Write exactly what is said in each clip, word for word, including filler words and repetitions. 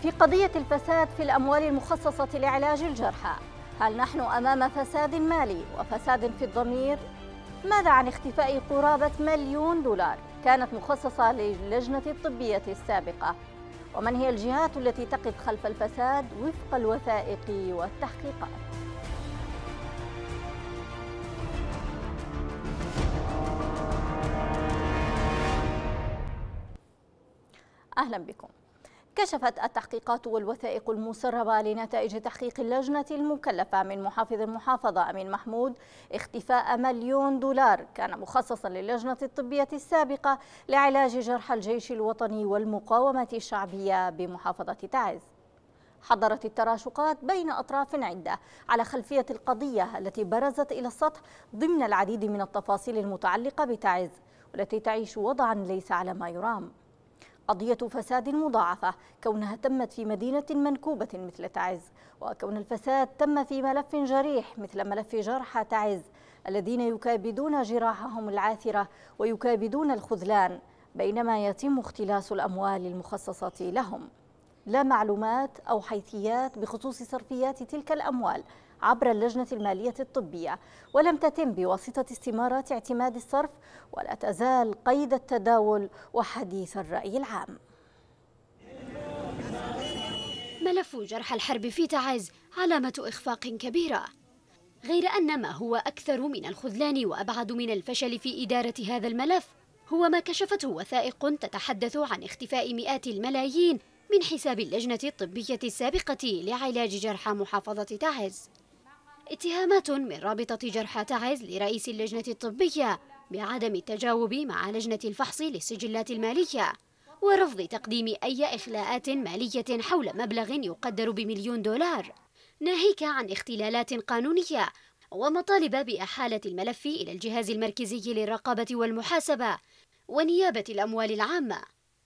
في قضية الفساد في الأموال المخصصة لعلاج الجرحى، هل نحن أمام فساد مالي وفساد في الضمير؟ ماذا عن اختفاء قرابة مليون دولار كانت مخصصة للجنة الطبية السابقة؟ ومن هي الجهات التي تقف خلف الفساد وفق الوثائق والتحقيقات؟ أهلا بكم. كشفت التحقيقات والوثائق المسربة لنتائج تحقيق اللجنة المكلفة من محافظ المحافظة أمين محمود اختفاء مليون دولار كان مخصصا للجنة الطبية السابقة لعلاج جرحى الجيش الوطني والمقاومة الشعبية بمحافظة تعز. حضرت التراشقات بين أطراف عدة على خلفية القضية التي برزت إلى السطح ضمن العديد من التفاصيل المتعلقة بتعز والتي تعيش وضعا ليس على ما يرام. قضية فساد مضاعفة كونها تمت في مدينة منكوبة مثل تعز، وكون الفساد تم في ملف جريح مثل ملف جرحى تعز الذين يكابدون جراحهم العاثرة ويكابدون الخذلان بينما يتم اختلاس الأموال المخصصة لهم. لا معلومات أو حيثيات بخصوص صرفيات تلك الأموال عبر اللجنة المالية الطبية، ولم تتم بواسطة استمارات اعتماد الصرف، ولا تزال قيد التداول وحديث الرأي العام. ملف جرحى الحرب في تعز علامة إخفاق كبيرة، غير أن ما هو أكثر من الخذلان وأبعد من الفشل في إدارة هذا الملف هو ما كشفته وثائق تتحدث عن اختفاء مئات الملايين من حساب اللجنة الطبية السابقة لعلاج جرحى محافظة تعز. اتهامات من رابطة جرحى تعز لرئيس اللجنة الطبية بعدم التجاوب مع لجنة الفحص للسجلات المالية ورفض تقديم أي إخلاءات مالية حول مبلغ يقدر بمليون دولار، ناهيك عن اختلالات قانونية ومطالب بإحالة الملف إلى الجهاز المركزي للرقابة والمحاسبة ونيابة الأموال العامة.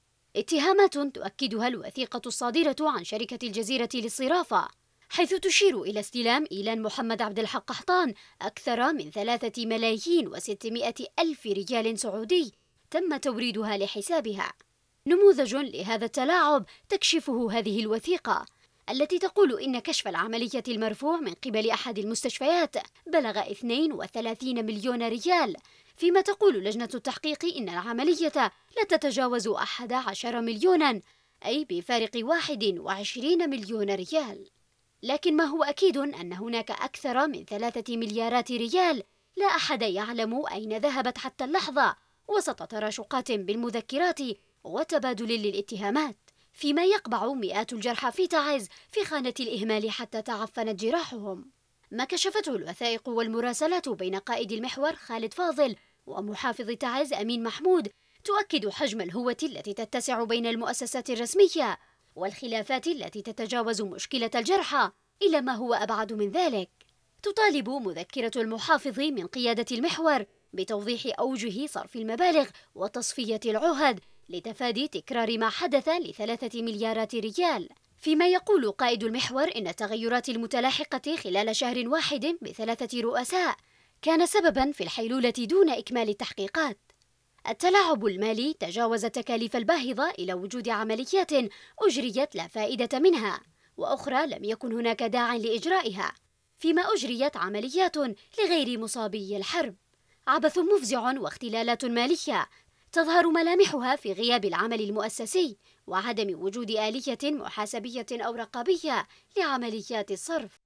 اتهامات تؤكدها الوثيقة الصادرة عن شركة الجزيرة للصرافة، حيث تشير إلى استلام إيلان محمد عبد الحق قحطان أكثر من ثلاثة ملايين وستمائة ألف ريال سعودي تم توريدها لحسابها. نموذج لهذا التلاعب تكشفه هذه الوثيقة التي تقول إن كشف العملية المرفوع من قبل أحد المستشفيات بلغ اثنين وثلاثين مليون ريال، فيما تقول لجنة التحقيق إن العملية لا تتجاوز أحد عشر مليونا، أي بفارق واحد وعشرين مليون ريال. لكن ما هو أكيد أن هناك أكثر من ثلاثة مليارات ريال لا أحد يعلم أين ذهبت حتى اللحظة، وسط تراشقات بالمذكرات وتبادل للاتهامات، فيما يقبع مئات الجرحى في تعز في خانة الإهمال حتى تعفنت جراحهم. ما كشفته الوثائق والمراسلات بين قائد المحور خالد فاضل ومحافظ تعز أمين محمود تؤكد حجم الهوة التي تتسع بين المؤسسات الرسمية والخلافات التي تتجاوز مشكلة الجرحى إلى ما هو أبعد من ذلك. تطالب مذكرة المحافظ من قيادة المحور بتوضيح أوجه صرف المبالغ وتصفية العهد لتفادي تكرار ما حدث لثلاثة مليارات ريال، فيما يقول قائد المحور إن التغيرات المتلاحقة خلال شهر واحد بثلاثة رؤساء كان سببا في الحيلولة دون إكمال التحقيقات. التلاعب المالي تجاوز التكاليف الباهظة إلى وجود عمليات أجريت لا فائدة منها وأخرى لم يكن هناك داع لإجرائها، فيما أجريت عمليات لغير مصابي الحرب. عبث مفزع واختلالات مالية تظهر ملامحها في غياب العمل المؤسسي وعدم وجود آلية محاسبية أو رقابية لعمليات الصرف.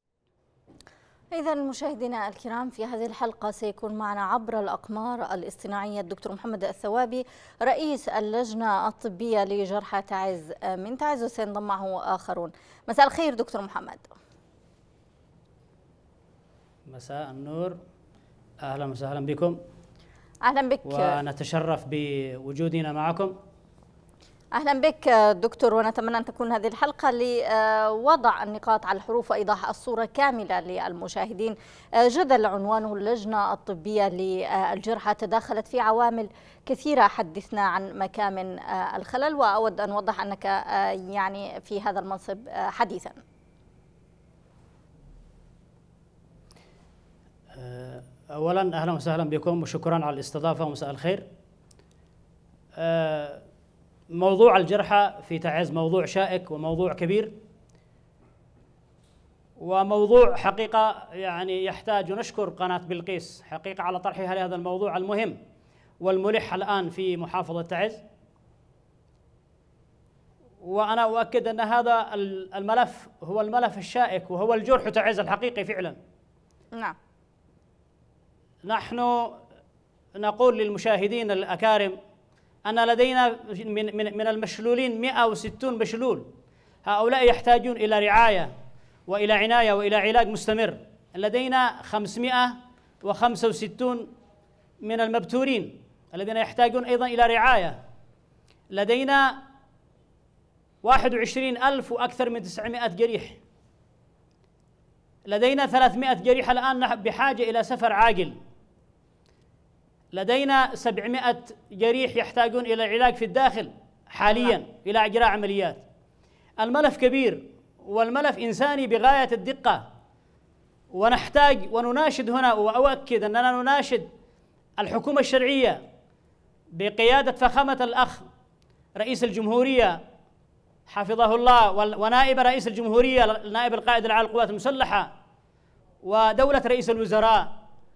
إذا مشاهدينا الكرام، في هذه الحلقة سيكون معنا عبر الأقمار الاصطناعية الدكتور محمد الثوابي رئيس اللجنة الطبية لجرحى تعز من تعز، وسينضم معه آخرون. مساء الخير دكتور محمد. مساء النور، أهلا وسهلا بكم. أهلا بك، ونتشرف بوجودنا معكم. أهلا بك دكتور، ونتمنى أن تكون هذه الحلقة لوضع النقاط على الحروف وإيضاح الصورة كاملة للمشاهدين. جدل عنوانه اللجنة الطبية للجرحى تداخلت في عوامل كثيرة، حدثنا عن مكامن الخلل، وأود أن أوضح أنك يعني في هذا المنصب حديثا. أولا أهلا وسهلا بكم وشكرا على الاستضافة ومساء الخير. موضوع الجرحى في تعز موضوع شائك وموضوع كبير، وموضوع حقيقة يعني يحتاج نشكر قناة بلقيس حقيقة على طرحها لهذا الموضوع المهم والملح الآن في محافظة تعز. وأنا أؤكد أن هذا الملف هو الملف الشائك وهو الجرح تعز الحقيقي فعلا. نعم. نحن نقول للمشاهدين الأكارم أن لدينا من من من المشلولين مئة وستون مشلول، هؤلاء يحتاجون إلى رعاية وإلى عناية وإلى علاج مستمر. لدينا خمسمئة وخمسة وستون من المبتورين الذين يحتاجون أيضا إلى رعاية. لدينا واحد وعشرين ألف وأكثر من تسعمائة جريح. لدينا ثلاثمائة جريح الآن بحاجة إلى سفر عاجل. لدينا سبعمائة جريح يحتاجون إلى العلاج في الداخل حاليا إلى إجراء عمليات. الملف كبير والملف إنساني بغاية الدقة، ونحتاج ونناشد هنا، وأؤكد أننا نناشد الحكومة الشرعية بقيادة فخامة الأخ رئيس الجمهورية حفظه الله ونائب رئيس الجمهورية نائب القائد العام للقوات المسلحة ودولة رئيس الوزراء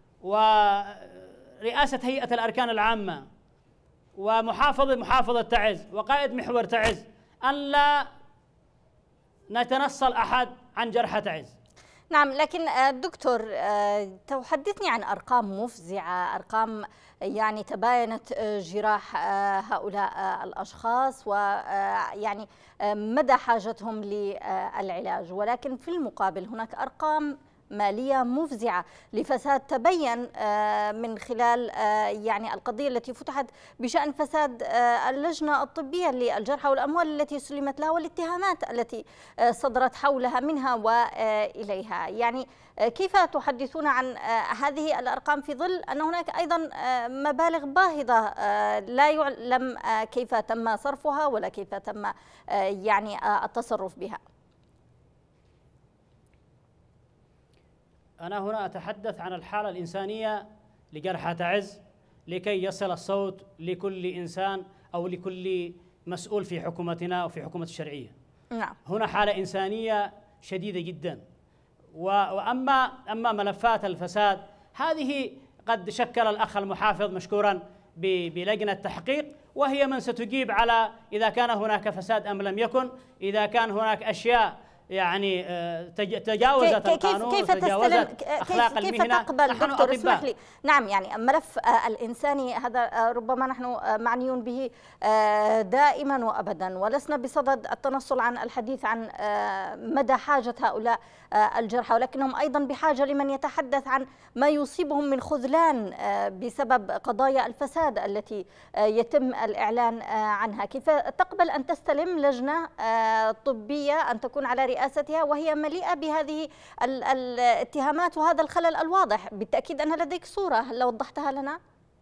ورئاسة هيئة الأركان العامة ومحافظة محافظة تعز وقائد محور تعز أن لا نتنصل أحد عن جرحى تعز. نعم، لكن دكتور تحدثني عن أرقام مفزعة، أرقام يعني تباينت جراح هؤلاء الأشخاص ويعني مدى حاجتهم للعلاج، ولكن في المقابل هناك أرقام مالية مفزعة لفساد تبين من خلال يعني القضية التي فتحت بشأن فساد اللجنة الطبية للجرحى والأموال التي سلمت لها والاتهامات التي صدرت حولها منها وإليها. يعني كيف تحدثون عن هذه الأرقام في ظل أن هناك أيضا مبالغ باهظة لا يعلم كيف تم صرفها ولا كيف تم يعني التصرف بها؟ أنا هنا أتحدث عن الحالة الإنسانية لجرحى تعز لكي يصل الصوت لكل إنسان أو لكل مسؤول في حكومتنا وفي حكومة الشرعية. نعم. هنا حالة إنسانية شديدة جدا. وأما أما ملفات الفساد هذه قد شكل الأخ المحافظ مشكورا بلجنة تحقيق، وهي من ستجيب على إذا كان هناك فساد أم لم يكن، إذا كان هناك أشياء يعني تجاوزت القانون كيف وتجاوزت أخلاق كيف المهنة. تقبل دكتور اسمح لي، نعم يعني ملف الإنساني هذا ربما نحن معنيون به دائما وأبدا، ولسنا بصدد التنصل عن الحديث عن مدى حاجة هؤلاء الجرحى، ولكنهم أيضا بحاجة لمن يتحدث عن ما يصيبهم من خذلان بسبب قضايا الفساد التي يتم الإعلان عنها. كيف تقبل أن تستلم لجنة طبية أن تكون على رئاستها وهي مليئة بهذه الاتهامات وهذا الخلل الواضح؟ بالتأكيد أن لديك صورة، هل وضحتها لنا؟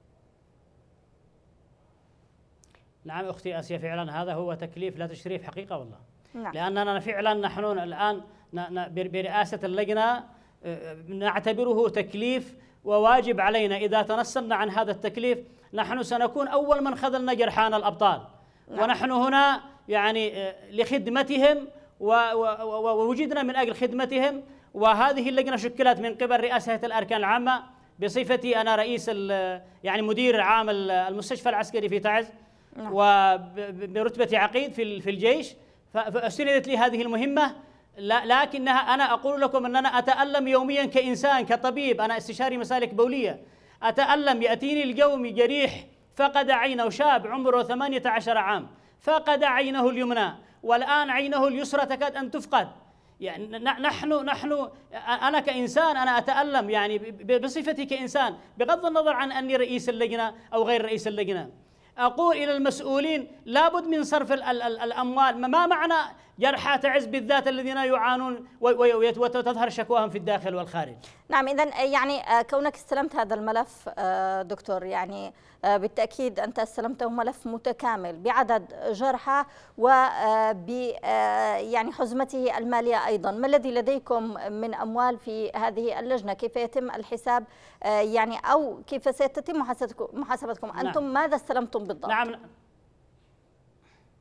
نعم أختي آسيا، فعلا هذا هو تكليف لا تشريف حقيقة والله. نعم. لأننا فعلا نحن الآن برئاسة اللجنة نعتبره تكليف وواجب علينا. إذا تنصلنا عن هذا التكليف نحن سنكون أول من خذلنا جرحانا الأبطال. نعم. ونحن هنا يعني لخدمتهم ووجدنا من أجل خدمتهم، وهذه اللجنة شكلت من قبل رئاسة الأركان العامة بصفتي أنا رئيس يعني مدير عام المستشفى العسكري في تعز. نعم. وبرتبة عقيد في في الجيش، فأسندت لي هذه المهمة. لكنها أنا أقول لكم أن أنا أتألم يوميا كإنسان كطبيب، أنا استشاري مسالك بولية، أتألم. يأتيني اليوم جريح فقد عينه، شاب عمره ثمانية عشر عام فقد عينه اليمنى والآن عينه اليسرى تكاد أن تفقد. يعني نحن نحن أنا كإنسان أنا أتألم يعني بصفتي كإنسان، بغض النظر عن أني رئيس اللجنة أو غير رئيس اللجنة. أقول إلى المسؤولين لابد من صرف ال ال ال الأموال. ما معنى جرحى تعز بالذات الذين يعانون وتظهر شكواهم في الداخل والخارج؟ نعم، إذن يعني كونك استلمت هذا الملف دكتور، يعني بالتأكيد أنت استلمته ملف متكامل بعدد جرحى وب يعني حزمته المالية أيضا. ما الذي لديكم من أموال في هذه اللجنة؟ كيف يتم الحساب يعني أو كيف ستتم محاسبتكم أنتم؟ نعم. ماذا استلمتم بالضبط؟ نعم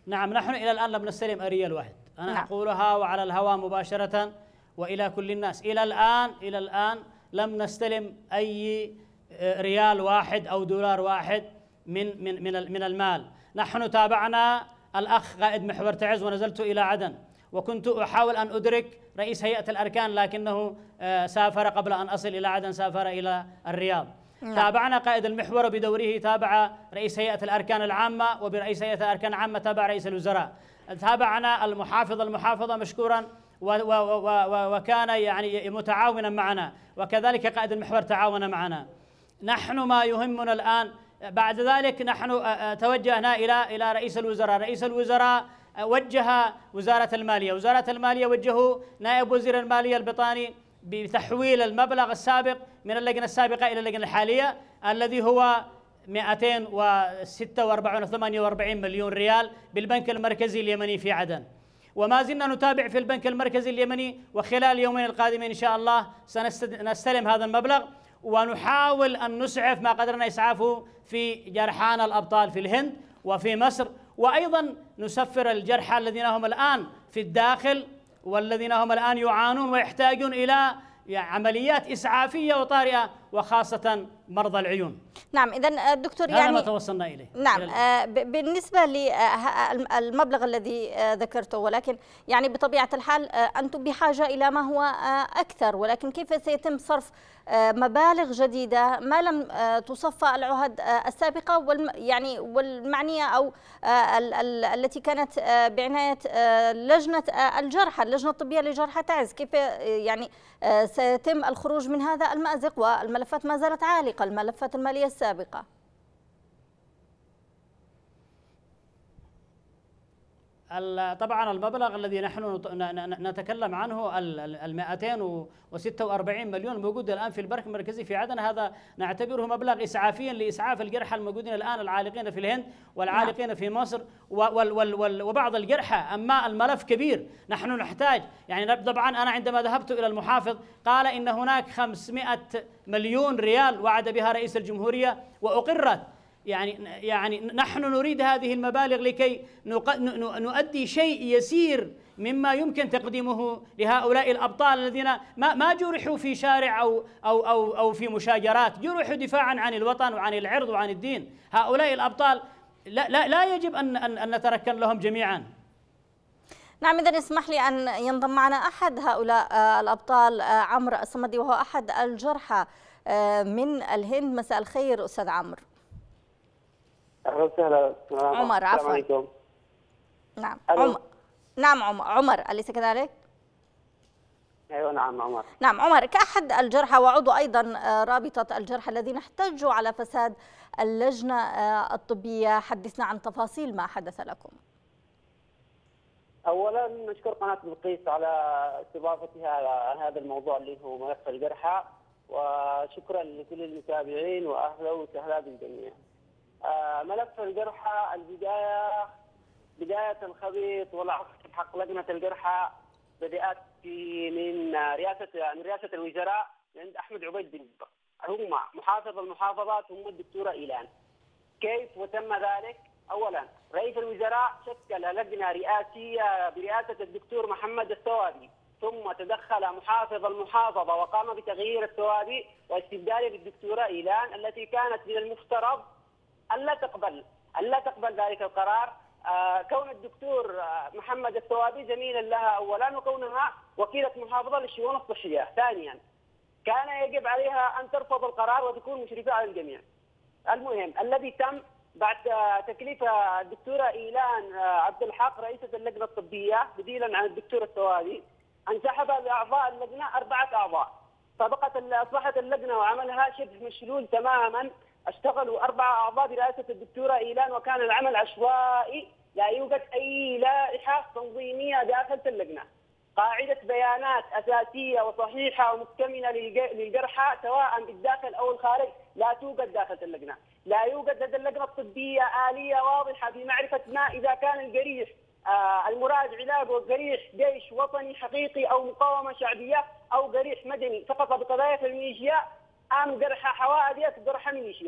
نعم، نحن إلى الآن لم نستلم ريال واحد، أنا نعم. أقولها وعلى الهواء مباشرة وإلى كل الناس، إلى الآن إلى الآن لم نستلم أي ريال واحد أو دولار واحد من من من من المال. نحن تابعنا الأخ قائد محور تعز ونزلت إلى عدن، وكنت أحاول أن أدرك رئيس هيئة الأركان لكنه سافر قبل أن أصل إلى عدن، سافر إلى الرياض. نعم. تابعنا قائد المحور بدوره، تابع رئيس هيئة الأركان العامة، وبرئيس هيئة الأركان العامة تابع رئيس الوزراء. تابعنا المحافظ المحافظة مشكورا و و و وكان يعني متعاونا معنا، وكذلك قائد المحور تعاون معنا. نحن ما يهمنا الآن بعد ذلك، نحن توجهنا إلى إلى رئيس الوزراء، رئيس الوزراء وجه وزارة المالية، وزارة المالية وجهوا نائب وزير المالية البطاني بتحويل المبلغ السابق من اللجنة السابقة إلى اللجنة الحالية الذي هو مئتين وستة وأربعين ثمانية وأربعين مليون ريال بالبنك المركزي اليمني في عدن. وما زلنا نتابع في البنك المركزي اليمني، وخلال اليومين القادمين إن شاء الله سنستلم هذا المبلغ، ونحاول أن نسعف ما قدرنا إسعافه في جرحانا الأبطال في الهند وفي مصر، وأيضا نسفر الجرحى الذين هم الآن في الداخل والذين هم الآن يعانون ويحتاجون إلى عمليات إسعافية وطارئة، وخاصة مرضى العيون. نعم، إذن دكتور هذا يعني ما توصلنا إليه. نعم، آه بالنسبة للمبلغ الذي آه ذكرته، ولكن يعني بطبيعة الحال آه أنتم بحاجة إلى ما هو آه أكثر، ولكن كيف سيتم صرف آه مبالغ جديدة ما لم آه تصفى العهد آه السابقة والم يعني والمعنية أو آه ال ال التي كانت آه بعناية آه لجنة آه الجرحى، اللجنة الطبية لجرحى تعز، كيف آه يعني آه سيتم الخروج من هذا المأزق؟ والملفات ما زالت عالقة، الملفات المالية السابقة. طبعا المبلغ الذي نحن نتكلم عنه ال مئتين وستة وأربعين مليون موجود الآن في البنك المركزي في عدن، هذا نعتبره مبلغ إسعافيا لإسعاف الجرحى الموجودين الآن العالقين في الهند والعالقين في مصر وبعض الجرحى. أما الملف كبير، نحن نحتاج يعني طبعا أنا عندما ذهبت إلى المحافظ قال إن هناك خمسمئة مليون ريال وعد بها رئيس الجمهورية وأقرت. يعني يعني نحن نريد هذه المبالغ لكي نؤدي شيء يسير مما يمكن تقديمه لهؤلاء الأبطال الذين ما ما جرحوا في شارع أو أو أو أو في مشاجرات، جرحوا دفاعا عن الوطن وعن العرض وعن الدين. هؤلاء الأبطال لا لا لا يجب أن أن نتركن لهم جميعا. نعم، إذن اسمح لي أن ينضم معنا أحد هؤلاء الأبطال، عمرو الصمدي، وهو أحد الجرحى من الهند. مساء الخير أستاذ عمرو. اهلا وسهلا. عمر، عفوا. نعم عمر. نعم عمر عمر أليس كذلك؟ ايوه نعم عمر. نعم عمر، كأحد الجرحى وعضو أيضا رابطة الجرحى الذين احتجوا على فساد اللجنة الطبية، حدثنا عن تفاصيل ما حدث لكم. اولا نشكر قناة بلقيس على استضافتها على هذا الموضوع اللي هو ملف الجرحى، وشكرا لكل المتابعين واهلا وسهلا بالجميع. آه ملف الجرحى البداية بداية الخبيط والعصف حق لجنة الجرحى بدأت في من رئاسة من رئاسة الوزراء عند أحمد عبيد بن هم محافظ المحافظات هم الدكتورة إيلان. كيف وتم ذلك؟ أولا رئيس الوزراء شكل لجنة رئاسية برئاسة الدكتور محمد الثوابي، ثم تدخل محافظ المحافظة وقام بتغيير الثوابي واستبداله بالدكتورة إيلان التي كانت من المفترض ألا تقبل ألا تقبل ذلك القرار، آه كون الدكتور آه محمد الثوابي زميلا لها أولا، وكونها وكيلة محافظة للشؤون الصحية ثانيا، كان يجب عليها أن ترفض القرار وتكون مشرفة على الجميع. المهم الذي تم بعد آه تكليف الدكتورة إيلان آه عبد الحق رئيسة اللجنة الطبية بديلا عن الدكتور الثوابي، انسحب لأعضاء اللجنة أربعة أعضاء، فبقت أصبحت اللجنة وعملها شبه مشلول تماما. اشتغلوا أربعة أعضاء برئاسة الدكتورة إيلان، وكان العمل عشوائي، لا يوجد أي لائحة تنظيمية داخل اللجنة. قاعدة بيانات أساسية وصحيحة ومكتملة للجرحى سواء بالداخل أو الخارج لا توجد داخل اللجنة. لا يوجد لدى اللجنة الطبية آلية واضحة في معرفة ما إذا كان الجريح آه المراد علاجه جريح جيش وطني حقيقي أو مقاومة شعبية أو جريح مدني فقط بقضايا الميليشيا أم جرحى حوادث جرحى ميليشيا.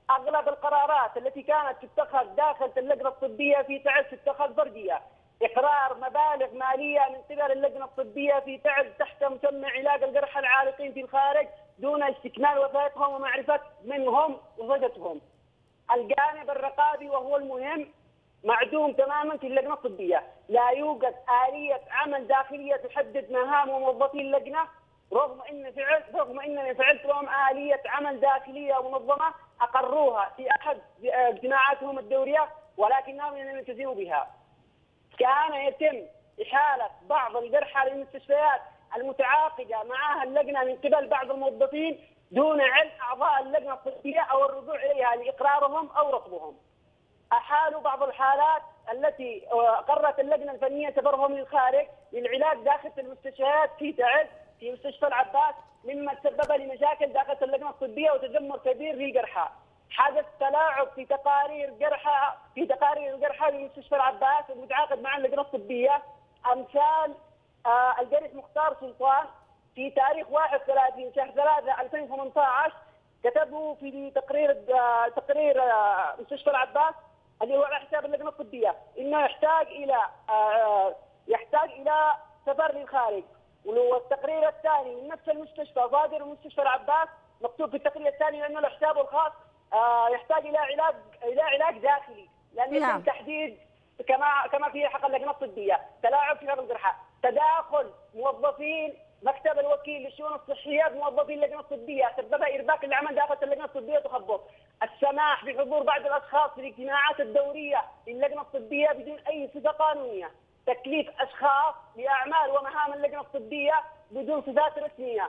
اغلب القرارات التي كانت تتخذ داخل اللجنه الطبيه في تعز تتخذ فرديه. اقرار مبالغ ماليه من قبل اللجنه الطبيه في تعز تحت مسمى علاج الجرحى العالقين في الخارج دون استكمال وثائقهم ومعرفه من هم وصفتهم. الجانب الرقابي وهو المهم معدوم تماما في اللجنه الطبيه، لا يوجد آلية عمل داخليه تحدد مهام وموظفي اللجنه، رغم ان فعلت رغم انني فعلت لهم آلية عمل داخليه ومنظمه اقروها في احد اجتماعاتهم الدوريه ولكنهم لم يلتزموا بها. كان يتم احاله بعض الجرحى للمستشفيات المتعاقده معها اللجنه من قبل بعض الموظفين دون علم اعضاء اللجنه الطبيه او الرجوع اليها لاقرارهم او رفضهم. احالوا بعض الحالات التي قررت اللجنه الفنيه سفرهم للخارج للعلاج داخل المستشفيات في تعز في مستشفى العباس، مما تسبب لمشاكل داخل اللجنه الطبيه وتدمر كبير للجرحى. حدث تلاعب في تقارير جرحى في تقارير الجرحى في مستشفى العباس المتعاقد مع اللجنه الطبيه، امثال آه الجريح مختار سلطان في تاريخ واحد وثلاثين شهر ثلاثة ألفين وثمانية عشر كتبوا في تقرير آه تقرير آه مستشفى العباس اللي هو على حساب اللجنه الطبيه انه يحتاج الى آه يحتاج الى سفر للخارج. والتقرير الثاني من نفس المستشفى صادر من مستشفى العباس مكتوب في التقرير الثاني انه حسابه الخاص آه يحتاج الى علاج الى علاج داخلي، لان يتم تحديد كما كما في حق اللجنه الطبيه تلاعب في هذا الجرحى، تداخل موظفين مكتب الوكيل للشؤون الصحيه بموظفين اللجنه الطبيه سبب ارباك العمل داخل اللجنه الطبيه وتخبط. السماح بحضور بعض الاشخاص في الاجتماعات الدوريه للجنه الطبيه بدون اي صفه قانونيه، تكليف اشخاص باعمال ومهام اللجنه الطبيه بدون صفات رسميه.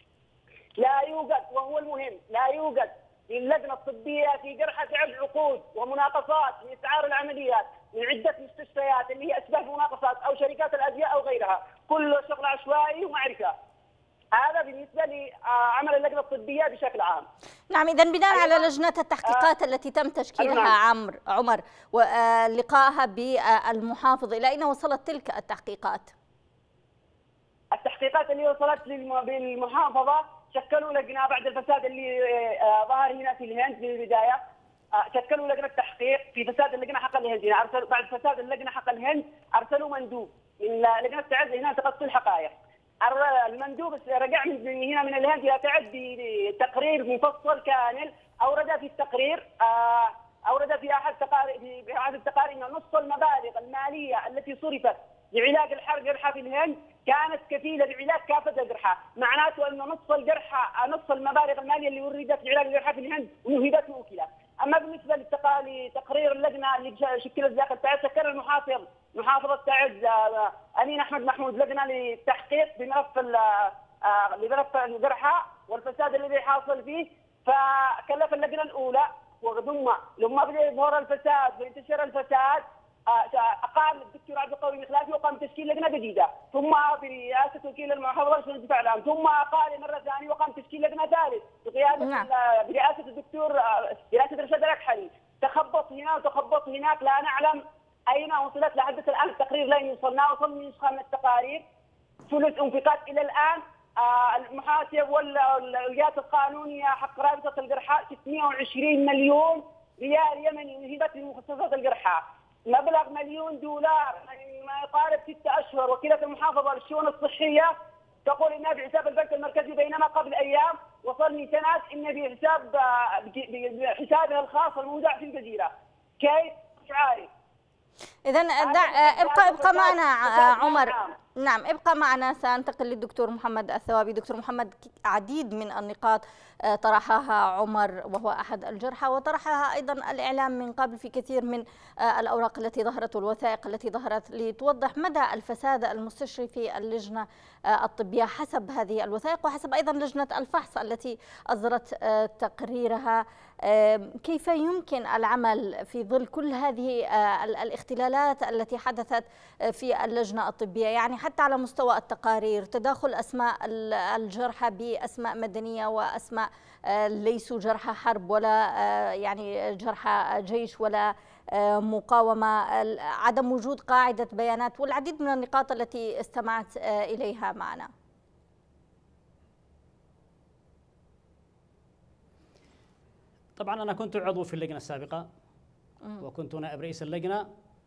لا يوجد وهو المهم لا يوجد للجنه الطبيه في جرحى تعب عقود ومناقصات لاسعار العمليات من عده مستشفيات اللي هي اشبه مناقصات او شركات الادويه او غيرها، كله شغل عشوائي ومعرفه. هذا بالنسبه لعمل اللجنه الطبيه بشكل عام. نعم، اذا بناء أيوة. على لجنه التحقيقات آه. التي تم تشكيلها أيوة. عمر عمر ولقائها بالمحافظ، الى اين وصلت تلك التحقيقات؟ التحقيقات اللي وصلت بالمحافظه شكلوا لجنه بعد الفساد اللي ظهر هنا في الهند في البدايه، شكلوا لجنه تحقيق في فساد اللجنه حق الهند، يعني ارسلوا بعد فساد اللجنه حق الهند ارسلوا مندوب من لجنه تعز هنا تقصي الحقائق. المندوب رجع من هنا من الهند الى تعز بتقرير مفصل كامل، اورد في التقرير اورد في احد تقارير في احد التقارير ان نص المبالغ الماليه التي صرفت لعلاج الحرق جرحى في الهند كانت كفيله بعلاج كافه الجرحى، معناته ان نص الجرحى نص المبالغ الماليه اللي وردت لعلاج الجرحى في الهند وهبت وكلت. اما بالنسبه لتقرير اللجنه اللي شكلت داخل تعز، شكل المحافظ محافظه تعز امين احمد محمود لجنه للتحقيق بملف بملف الجرحى والفساد الذي حاصل فيه، فكلف اللجنه الاولى وثم لما بدا يظهر الفساد وينتشر الفساد اقام الدكتور عبد القوي المخلافي وقام بتشكيل لجنه جديده، ثم برئاسه وكيل المحافظه لشؤون الدفاع العام، ثم قال مره ثانيه وقام بتشكيل لجنه ثالث بقياده نعم. برئاسه الدكتور برئاسه رشاد الاكحلي. تخبط هنا وتخبط هناك، لا نعلم اين وصلت لحد الان التقرير لين يوصلنا، وصلنا نسخه من التقارير ثلث انفقات الى الان. المحاسب والجهات القانونيه حق رابطه الجرحى ستمئة وعشرين مليون ريال يمني وهبت لمخصصات الجرحى، مبلغ مليون دولار ما يقارب ستة اشهر. وكيله المحافظه للشؤون الصحيه تقول انها بحساب البنك المركزي، بينما قبل ايام وصلني سند ان بحساب بحسابها الخاص المودع في الجزيره. كيف؟ مش عارف. إذا ابقى ابقى معنا عمر. نعم ابقى معنا، سأنتقل للدكتور محمد الثوابي. دكتور محمد، عديد من النقاط طرحها عمر وهو أحد الجرحى، وطرحها أيضا الإعلام من قبل في كثير من الأوراق التي ظهرت والوثائق التي ظهرت لتوضح مدى الفساد المستشري في اللجنة الطبية حسب هذه الوثائق وحسب أيضا لجنة الفحص التي أصدرت تقريرها. كيف يمكن العمل في ظل كل هذه الاختلالات التي حدثت في اللجنة الطبية، يعني حتى على مستوى التقارير تداخل أسماء الجرحى بأسماء مدنية وأسماء ليسوا جرحى حرب ولا يعني جرحى جيش ولا مقاومة، عدم وجود قاعدة بيانات والعديد من النقاط التي استمعت إليها معنا. طبعا أنا كنت عضو في اللجنة السابقة وكنت نائب رئيس اللجنة،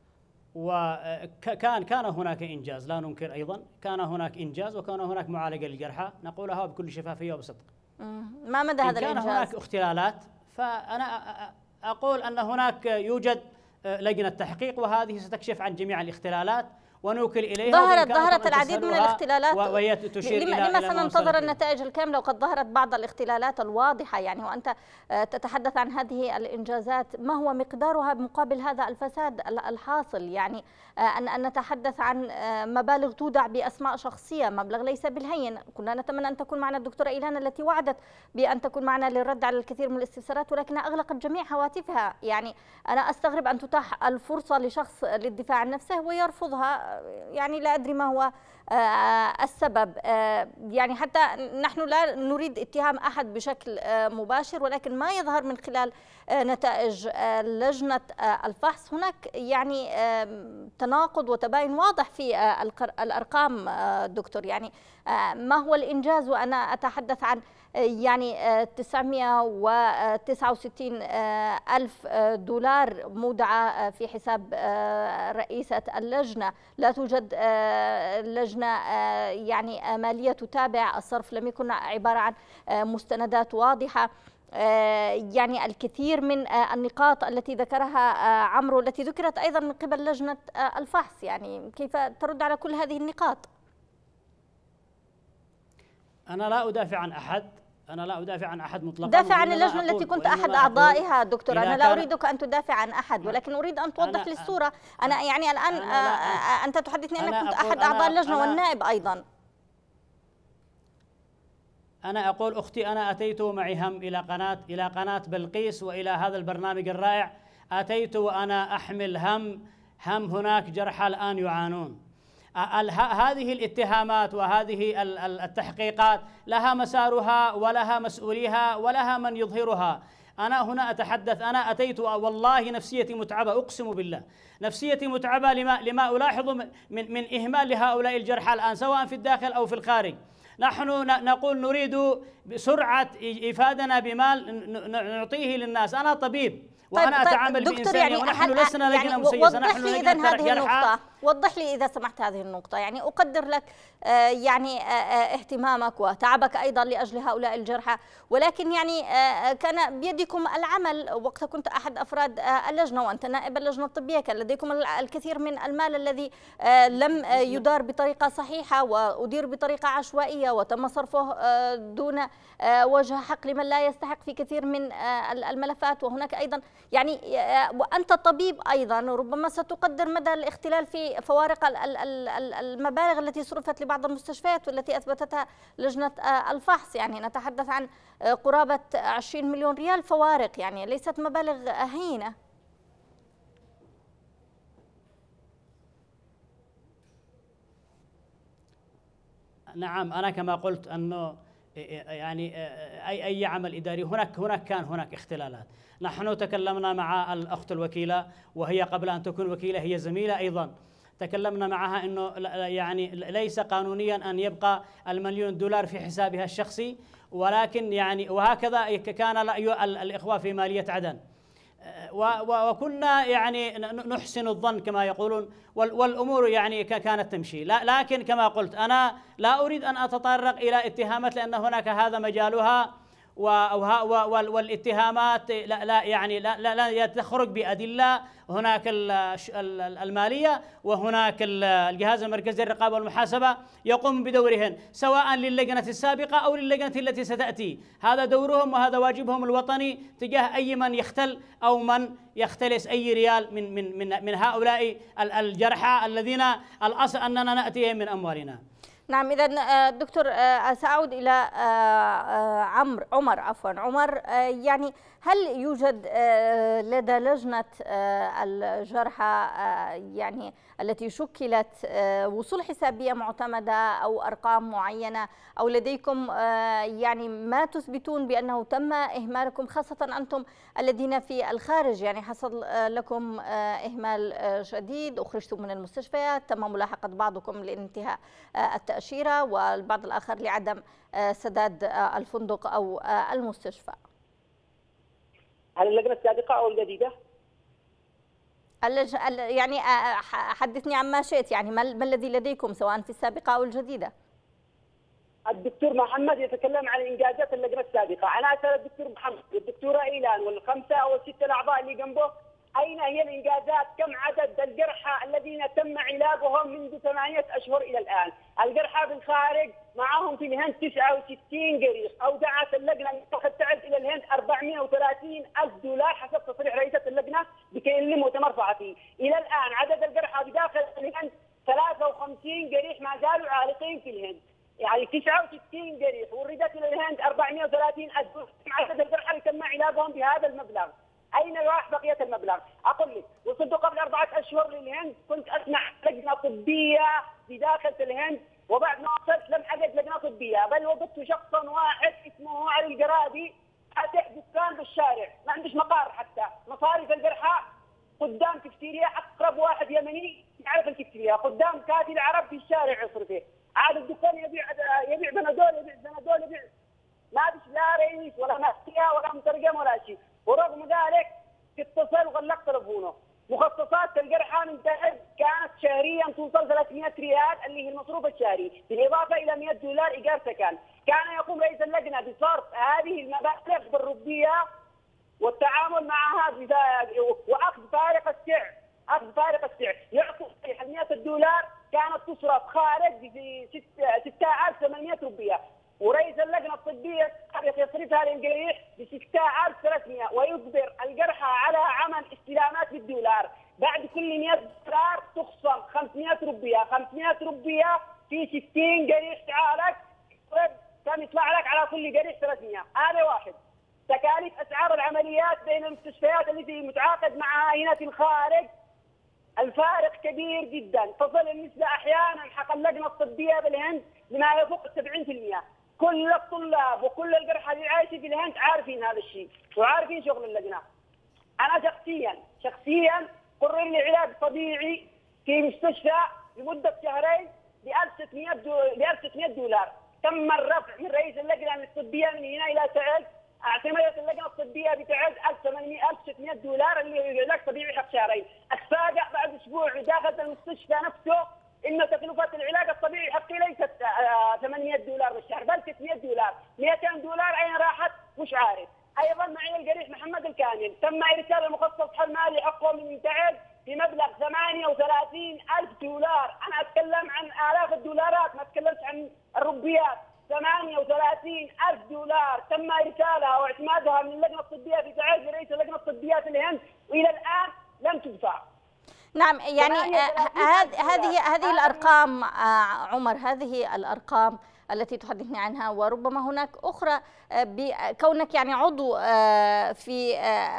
وكان كان هناك إنجاز لا ننكر، أيضا كان هناك إنجاز وكان هناك معالجة للجرحى نقولها بكل شفافية وبصدق. ما مدى هذا الإنجاز؟ كان هناك اختلالات، فأنا أقول أن هناك يوجد لجنة تحقيق وهذه ستكشف عن جميع الاختلالات ونوكل إليها. ظهرت ظهرت العديد من الاختلالات وهي تشير لما, لما سننتظر النتائج الكاملة وقد ظهرت بعض الاختلالات الواضحة يعني، وأنت تتحدث عن هذه الإنجازات، ما هو مقدارها مقابل هذا الفساد الحاصل؟ يعني أن أن نتحدث عن مبالغ تودع بأسماء شخصية، مبلغ ليس بالهين. كنا نتمنى أن تكون معنا الدكتورة إيلان التي وعدت بأن تكون معنا للرد على الكثير من الاستفسارات، ولكنها أغلقت جميع هواتفها. يعني أنا أستغرب أن تتاح الفرصة لشخص للدفاع عن نفسه ويرفضها، يعني لا أدري ما هو السبب. يعني حتى نحن لا نريد اتهام أحد بشكل مباشر، ولكن ما يظهر من خلال نتائج لجنة الفحص هناك يعني تناقض وتباين واضح في الأرقام دكتور. يعني ما هو الإنجاز وأنا أتحدث عن يعني تسعمئة وتسعة وستين ألف دولار مودعة في حساب رئيسة اللجنة، لا توجد لجنة يعني مالية تتابع الصرف، لم يكن عبارة عن مستندات واضحة. يعني الكثير من النقاط التي ذكرها عمرو التي ذكرت أيضا من قبل لجنة الفحص، يعني كيف ترد على كل هذه النقاط؟ أنا لا أدافع عن أحد، أنا لا أدافع عن أحد مطلقا. دافع عن اللجنة التي كنت أحد أعضائها دكتور. أنا لا أريدك أن تدافع عن أحد، ولكن أريد أن توضح لي الصورة. أنا يعني الآن أنا أنت تحدثني أنك كنت أحد أعضاء اللجنة والنائب أيضا. أنا أقول أختي، أنا أتيت معي هم إلى قناة إلى قناة بلقيس وإلى هذا البرنامج الرائع، أتيت وأنا أحمل هم هم هناك جرحى الآن يعانون. هذه الاتهامات وهذه التحقيقات لها مسارها ولها مسؤوليها ولها من يظهرها. أنا هنا أتحدث، أنا أتيت والله نفسيتي متعبة، أقسم بالله نفسيتي متعبة لما لما ألاحظ من من إهمال لهؤلاء الجرحى الآن سواء في الداخل أو في الخارج. نحن نقول نريد بسرعة إفادنا بمال نعطيه للناس. أنا طبيب وأنا طيب أتعامل طيب بإنسانية، يعني ونحن لسنا لجنة يعني مسيسة، نحن لجنة هذه النقطة. وضح لي إذا سمحت هذه النقطة. يعني أقدر لك آه يعني آه اهتمامك وتعبك أيضا لأجل هؤلاء الجرحى، ولكن يعني آه كان بيدكم العمل وقت كنت أحد أفراد آه اللجنة وأنت نائب اللجنة الطبية، كان لديكم الكثير من المال الذي آه لم آه يدار بطريقة صحيحة وأدير بطريقة عشوائية وتم صرفه آه دون آه وجه حق لمن لا يستحق في كثير من آه الملفات. وهناك أيضا يعني وأنت طبيب أيضا ربما ستقدر مدى الاختلال في فوارق المبالغ التي صرفت لبعض المستشفيات والتي أثبتتها لجنة الفحص. يعني نتحدث عن قرابة عشرين مليون ريال فوارق، يعني ليست مبالغ هينة. نعم، أنا كما قلت أنه يعني أي أي عمل إداري هناك هناك كان هناك اختلالات. نحن تكلمنا مع الأخت الوكيلة وهي قبل أن تكون وكيلة هي زميلة أيضا، تكلمنا معها أنه يعني ليس قانونيا أن يبقى المليون دولار في حسابها الشخصي، ولكن يعني وهكذا كان الإخوة في مالية عدن، وكنا يعني نحسن الظن كما يقولون، والأمور يعني كانت تمشي. لكن كما قلت أنا لا أريد أن أتطرق إلى اتهامات لأن هناك هذا مجالها، والاتهامات لا, لا يعني لا, لا, لا تخرج بأدلة. هناك المالية وهناك الجهاز المركزي للرقابة والمحاسبة يقوم بدورهن سواء للجنة السابقة أو للجنة التي ستأتي. هذا دورهم وهذا واجبهم الوطني تجاه أي من يختل أو من يختلس أي ريال من من من, من هؤلاء الجرحى الذين الأصل أننا نأتيهم من أموالنا. نعم، إذا دكتور سأعود إلى عمرو عمر عفوا عمر يعني هل يوجد لدى لجنة الجرحى يعني التي شكلت وصول حسابية معتمدة أو أرقام معينة، أو لديكم يعني ما تثبتون بأنه تم إهمالكم خاصة أنتم الذين في الخارج؟ يعني حصل لكم إهمال شديد، أخرجتم من المستشفيات، تم ملاحقة بعضكم لانتهاء التأشيرة والبعض الآخر لعدم سداد الفندق أو المستشفى. هل اللجنة السابقة أو الجديدة؟ اللج... يعني حدثني عما شئت، يعني ما الذي لديكم سواء في السابقة أو الجديدة؟ الدكتور محمد يتكلم عن انجازات اللجنه السابقه، انا اسال الدكتور محمد والدكتوره ايلان والخمسه او السته الاعضاء اللي جنبه اين هي الانجازات؟ كم عدد الجرحى الذين تم علاجهم منذ ثمانيه اشهر الى الان؟ الجرحى بالخارج معهم في الهند تسعة وستين جريح، اودعت اللجنه قد تعد الى الهند أربعمائة وثلاثين ألف دولار حسب تصريح رئيسه اللجنه بكل مؤتمر صحفي. الى الان عدد الجرحى بداخل الهند ثلاثة وخمسين جريح ما زالوا عالقين في الهند. يعني تسعة وستين جريح وردت الى الهند أربعمائة وثلاثين ألف، عدد الجرحى اللي تم علاجهم بهذا المبلغ. اين راح بقيه المبلغ؟ اقول لك وصلت قبل اربعه اشهر للهند، كنت اسمع لجنه طبيه بداخل الهند، وبعد ما وصلت لم اجد لجنه طبيه، بل وجدت شخصا واحد اسمه علي الجرادي فاتح دكان بالشارع، ما عندوش مقر حتى، مصاريف الجرحى قدام كفتيريا، اقرب واحد يمني يعرف الكفتيريا، قدام كاتب عرب في الشارع يصرفه، عاد الدكان يبيع يبيع بنادول يبيع بنادول يبيع ما فيش لا رئيس ولا مسؤوليه ولا مترجم ولا شيء، ورغم ذلك اتصل وغلق تلفونه. مخصصات الجرحى من تحت كانت شهريا توصل ثلاثمائة ريال اللي هي المصروف الشهري، بالاضافه الى مائة دولار ايجار سكن. كان يقوم رئيس اللجنه بصرف هذه المبالغ بالروبيه والتعامل معها واخذ فارق السعر، اخذ فارق السعر، يعطي مائة دولار كانت تصرف خارج ب ستة آلاف وثمانمائة روبيه، ورئيس اللجنه الطبيه يصرفها للجريح ب ستة آلاف وثلاثمائة، ويجبر الجرحى على عمل استلامات بالدولار، بعد كل مائة دولار تخصم خمسمائة روبيه، خمسمائة روبيه في ستين جريح تعالج كم يطلع لك على كل جريح ثلاثمائة، هذا واحد. تكاليف اسعار العمليات بين المستشفيات التي متعاقد معها هنا في الخارج الفارق كبير جدا، تصل النسبه احيانا حق اللجنه الطبيه بالهند لما يفوق سبعين بالمئة. كل الطلاب وكل الجرحى اللي عايشين في الهند عارفين هذا الشيء وعارفين شغل اللجنه. انا شخصيا شخصيا قرر لي علاج طبيعي في مستشفى لمده شهرين ب ألف وستمائة دولار، تم الرفع من رئيس اللجنه الطبيه من هنا الى تعز، اعتمدت اللجنه الطبيه بتعز ألف وستمائة دولار اللي هو علاج طبيعي حق شهرين. اتفاجأ بعد اسبوع داخل المستشفى نفسه ان تكلفه العلاج الطبيعي حقي ليست ثمانمائة دولار بالشهر بل ستمائة دولار، مئتين دولار اين راحت؟ مش عارف. ايضا معي الجريح محمد الكامل تم ارسال المخصص المالي حقه من تعز بمبلغ ثمانية وثلاثين ألف دولار، انا اتكلم عن الاف الدولارات ما اتكلمت عن الروبيات. ثمانية وثلاثين ألف دولار تم ارسالها واعتمادها من اللجنه الطبيه في تعز لرئيس اللجنه الطبيه في الهند، والى الان لم تدفع. نعم، يعني هذه هذه الارقام عمر، هذه الارقام التي تحدثني عنها، وربما هناك اخرى كونك يعني عضو في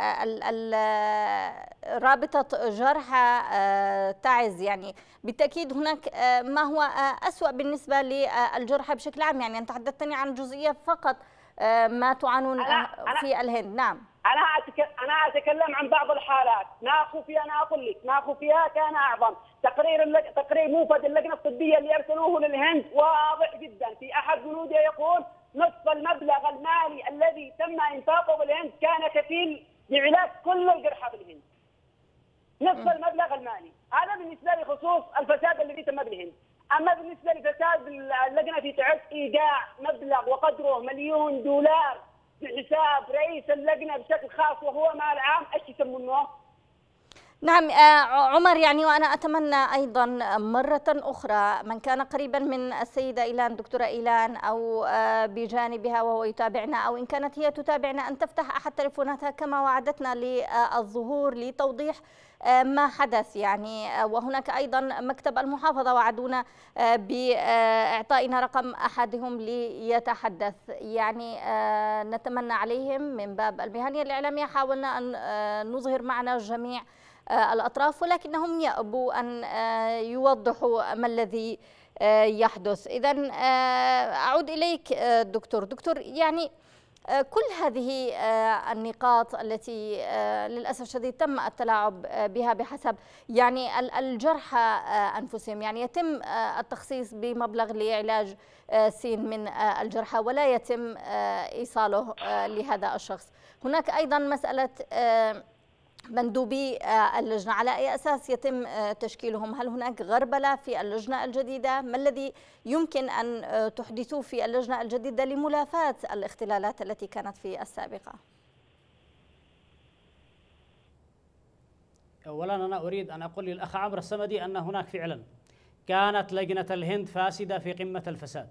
رابطه جرحى تعز، يعني بالتاكيد هناك ما هو اسوأ بالنسبه للجرحى بشكل عام، يعني انت حدثتني عن جزئيه فقط ما تعانون في الهند. نعم، أنا أنا أتكلم عن بعض الحالات، ما خفي أنا أقول لك ما خفيها كان أعظم. تقرير اللج... تقرير موفد اللجنة الطبية اللي أرسلوه للهند واضح جدا، في أحد بنوده يقول نصف المبلغ المالي الذي تم إنفاقه بالهند كان كفيل بعلاج كل الجرحى بالهند. نصف المبلغ المالي، هذا بالنسبة لخصوص الفساد الذي تم بالهند. أما بالنسبة لفساد اللجنة في تعز إيداع مبلغ وقدره مليون دولار بحساب رئيس اللجنة بشكل خاص وهو مال عام، ايش يسمونه؟ نعم عمر، يعني وأنا أتمنى أيضا مرة أخرى من كان قريبا من السيدة إيلان، دكتورة إيلان، أو بجانبها وهو يتابعنا، أو إن كانت هي تتابعنا، أن تفتح أحد تليفوناتها كما وعدتنا للظهور لتوضيح ما حدث. يعني وهناك أيضا مكتب المحافظة وعدونا بإعطائنا رقم أحدهم ليتحدث، يعني نتمنى عليهم من باب المهنية الإعلامية حاولنا أن نظهر معنا جميع الأطراف، ولكنهم يأبوا أن يوضحوا ما الذي يحدث. إذن أعود إليك دكتور. دكتور، يعني كل هذه النقاط التي للأسف الشديد تم التلاعب بها بحسب يعني الجرحى أنفسهم، يعني يتم التخصيص بمبلغ لعلاج سين من الجرحى ولا يتم إيصاله لهذا الشخص. هناك أيضا مسألة مندوبي اللجنة، على أي أساس يتم تشكيلهم؟ هل هناك غربلة في اللجنة الجديدة؟ ما الذي يمكن أن تحدثوه في اللجنة الجديدة لملافاة الاختلالات التي كانت في السابقة؟ أولا أنا أريد أن أقول للأخ عمرو الصمدي أن هناك فعلا كانت لجنة الهند فاسدة في قمة الفساد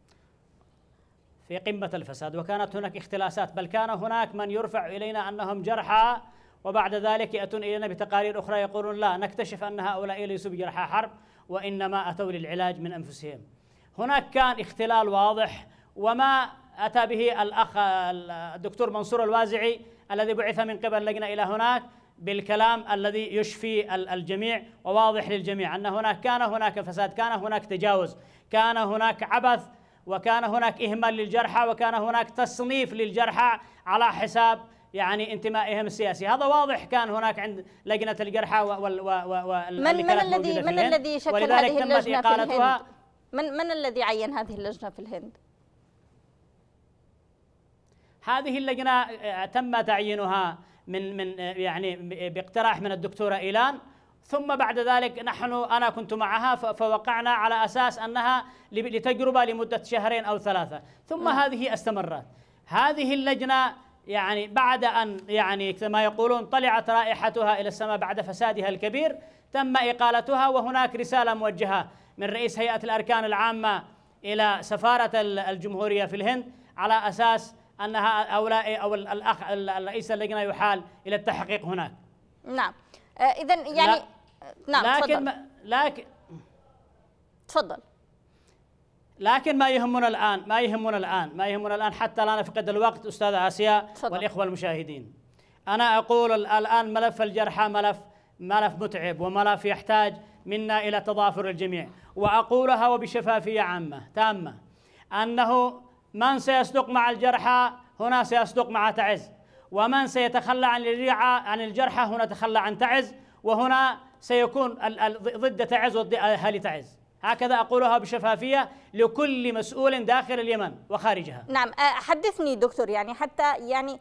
في قمة الفساد وكانت هناك اختلاسات، بل كان هناك من يرفع إلينا أنهم جرحى وبعد ذلك يأتون إلينا بتقارير أخرى يقولون لا، نكتشف أن هؤلاء ليسوا بجرحى حرب وإنما أتوا للعلاج من أنفسهم. هناك كان اختلال واضح، وما أتى به الأخ الدكتور منصور الوازعي الذي بعث من قبل لجنة إلى هناك بالكلام الذي يشفي الجميع وواضح للجميع أن هناك كان هناك فساد، كان هناك تجاوز، كان هناك عبث، وكان هناك إهمال للجرحى، وكان هناك تصنيف للجرحى على حساب يعني انتمائهم السياسي. هذا واضح كان هناك عند لجنة الجرحى وال من من الذي من الذي شكل هذه اللجنة في الهند؟ من من الذي عين هذه اللجنة في الهند؟ هذه اللجنة تم تعيينها من من يعني باقتراح من الدكتورة إيلان، ثم بعد ذلك نحن أنا كنت معها فوقعنا على أساس أنها لتجربة لمدة شهرين أو ثلاثة، ثم م. هذه استمرت. هذه اللجنة يعني بعد أن يعني كما يقولون طلعت رائحتها إلى السماء بعد فسادها الكبير، تم إقالتها، وهناك رسالة موجهة من رئيس هيئة الأركان العامة إلى سفارة الجمهورية في الهند على أساس أنها هؤلاء أو الأخ الرئيس اللجنة يحال إلى التحقيق هناك. نعم إذا يعني لا نعم لكن ما لكن تفضل. لكن ما يهمنا الآن ما يهمنا الآن ما يهمنا الآن حتى لا نفقد الوقت أستاذة آسيا والإخوة المشاهدين. أنا أقول الآن ملف الجرحى ملف ملف متعب وملف يحتاج منا إلى تضافر الجميع، وأقولها وبشفافية عامة تامة أنه من سيصدق مع الجرحى هنا سيصدق مع تعز، ومن سيتخلى عن الرعاية عن الجرحى هنا تخلى عن تعز، وهنا سيكون ضد تعز وضد أهل تعز. هكذا أقولها بشفافية لكل مسؤول داخل اليمن وخارجها. نعم حدثني دكتور، يعني حتى يعني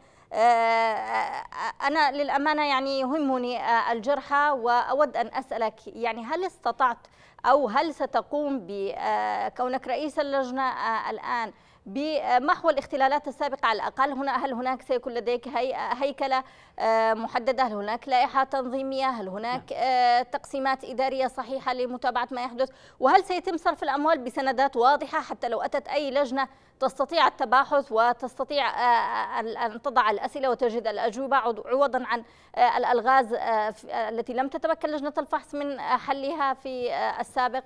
أنا للأمانة يعني يهمني الجرحى، وأود أن أسألك يعني هل استطعت أو هل ستقوم بكونك رئيس اللجنة الآن بمحو الاختلالات السابقة على الأقل؟ هنا هل هناك سيكون لديك هي هيكلة محددة؟ هل هناك لائحة تنظيمية؟ هل هناك تقسيمات إدارية صحيحة لمتابعة ما يحدث؟ وهل سيتم صرف الأموال بسندات واضحة حتى لو أتت أي لجنة تستطيع التباحث وتستطيع أن تضع الأسئلة وتجد الأجوبة عوضا عن الألغاز التي لم تتمكن لجنة الفحص من حلها في السابق؟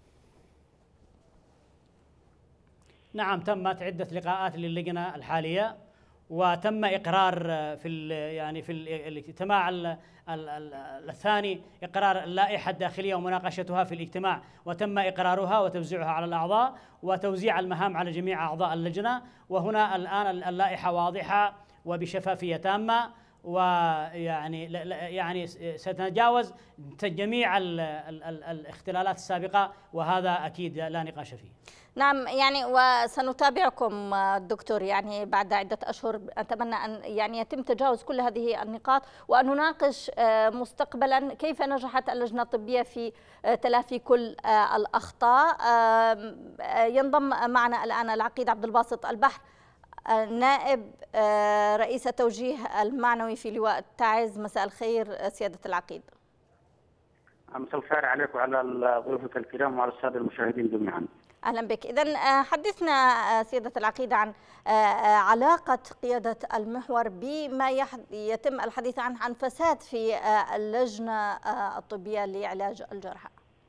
نعم تمت عدة لقاءات للجنة الحالية، وتم إقرار في يعني في الاجتماع الثاني إقرار اللائحة الداخلية ومناقشتها في الاجتماع، وتم إقرارها وتوزيعها على الأعضاء وتوزيع المهام على جميع أعضاء اللجنة. وهنا الآن اللائحة واضحة وبشفافية تامة، ويعني يعني ستتجاوز جميع ال ال ال الاختلالات السابقة، وهذا أكيد لا نقاش فيه. نعم يعني وسنتابعكم دكتور يعني بعد عدة أشهر. أتمنى أن يعني يتم تجاوز كل هذه النقاط وأن نناقش مستقبلا كيف نجحت اللجنة الطبية في تلافي كل الأخطاء. ينضم معنا الآن العقيد عبد الباسط البحر، نائب رئيس التوجيه المعنوي في لواء تعز. مساء الخير سيادة العقيد. مساء الخير عليك وعلى ضيوفك الكرام وعلى السادة المشاهدين جميعا. أهلا بك. إذن حدثنا سيادة العقيد عن علاقة قيادة المحور بما يتم الحديث عنه عن فساد في اللجنة الطبية لعلاج الجرحى.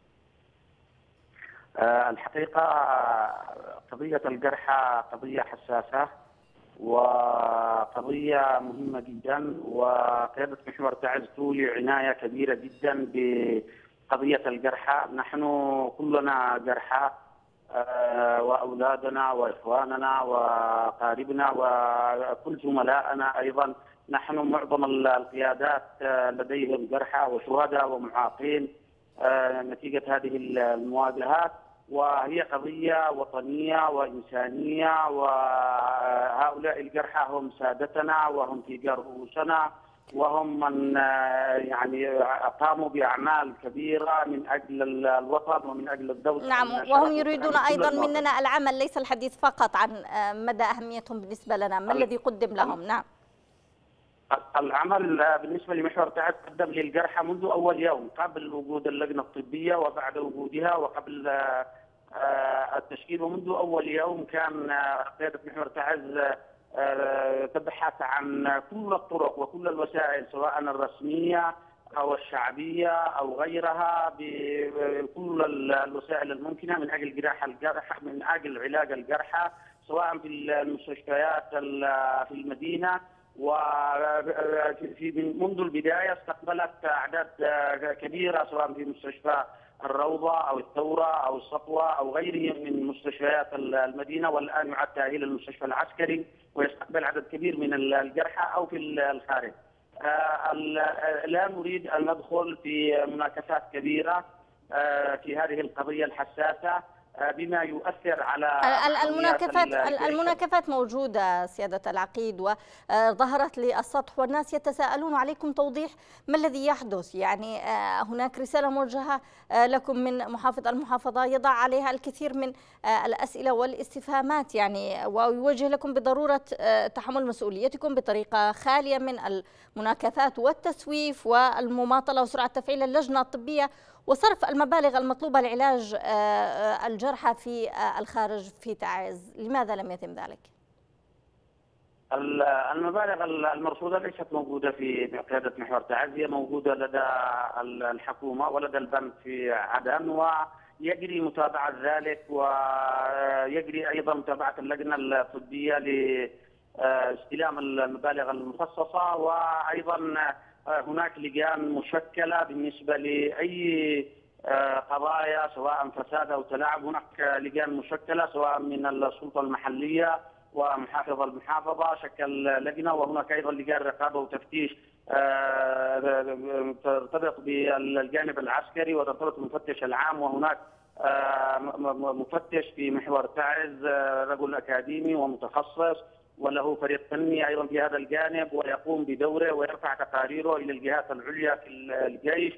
الحقيقة قضية الجرحى قضية حساسة وقضية مهمة جدا، وقيادة محور تعز تولي عناية كبيرة جدا بقضية الجرحى. نحن كلنا جرحى وأولادنا وإخواننا وأقاربنا وكل زملائنا أيضا. نحن معظم القيادات لديهم جرحى وشهداء ومعاقين نتيجة هذه المواجهات، وهي قضية وطنية وإنسانية، وهؤلاء الجرحى هم سادتنا وهم تيجار رؤوسنا، وهم من يعني قاموا بأعمال كبيرة من أجل الوطن ومن أجل الدولة. نعم، وهم يريدون أيضا مننا العمل، ليس الحديث فقط عن مدى أهميتهم بالنسبة لنا. ما الذي قدم لهم؟ نعم، العمل بالنسبة لمحور تعز قدم للجرحى منذ أول يوم، قبل وجود اللجنة الطبية وبعد وجودها وقبل التشكيل، ومنذ أول يوم كان قيادة محور تعز تبحث عن كل الطرق وكل الوسائل سواء الرسمية أو الشعبية أو غيرها، بكل الوسائل الممكنة من أجل جراحة الجرحى، من أجل علاج الجرحى سواء في المستشفيات في المدينة. وفي منذ البداية استقبلت أعداد كبيرة سواء في مستشفى الروضة أو الثورة أو الصفوة أو غيره من مستشفيات المدينة، والآن يعد تأهيل المستشفى العسكري ويستقبل عدد كبير من الجرحى أو في الخارج. لا نريد أن ندخل في مناكفات كبيرة في هذه القضية الحساسة بما يؤثر على المناكفات. المناكفات موجودة سيادة العقيد وظهرت للسطح، والناس يتساءلون عليكم توضيح ما الذي يحدث. يعني هناك رسالة موجهة لكم من محافظ المحافظة يضع عليها الكثير من الأسئلة والاستفهامات، يعني ويوجه لكم بضرورة تحمل مسؤوليتكم بطريقة خالية من المناكفات والتسويف والمماطلة وسرعة تفعيل اللجنة الطبية وصرف المبالغ المطلوبة لعلاج الجرحى في الخارج في تعز. لماذا لم يتم ذلك؟ المبالغ المرصودة ليست موجودة في قيادة محور تعز، هي موجودة لدى الحكومة ولدى البنك في عدن، ويجري متابعة ذلك، ويجري أيضا متابعة اللجنة الطبية لاستلام المبالغ المخصصة، وأيضا هناك لجان مشكلة بالنسبة لأي قضايا سواء فساد أو تلاعب. هناك لجان مشكلة سواء من السلطة المحلية ومحافظ المحافظة شكل لجنة، وهناك أيضا لجان رقابة وتفتيش ترتبط بالجانب العسكري وترتبط بالمفتش العام، وهناك مفتش في محور تعز رجل أكاديمي ومتخصص وله فريق فني أيضا في هذا الجانب، ويقوم بدوره ويرفع تقاريره إلى الجهات العليا في الجيش.